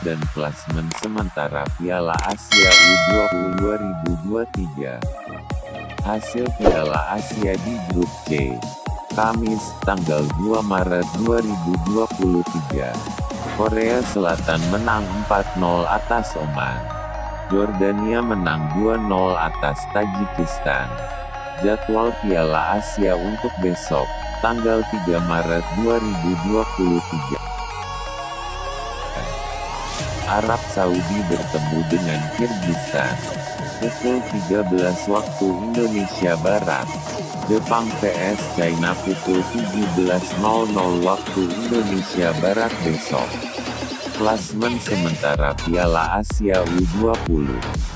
dan klasmen sementara Piala Asia U20 2023. Hasil Piala Asia di Grup C. Kamis, tanggal 2 Maret 2023. Korea Selatan menang 4-0 atas Oman. Jordania menang 2-0 atas Tajikistan. Jadwal Piala Asia untuk besok, tanggal 3 Maret 2023. Arab Saudi bertemu dengan Kirgistan. Pukul 13 waktu Indonesia Barat. Jepang vs China pukul 17.00 waktu Indonesia Barat besok. Klasmen sementara Piala Asia U20.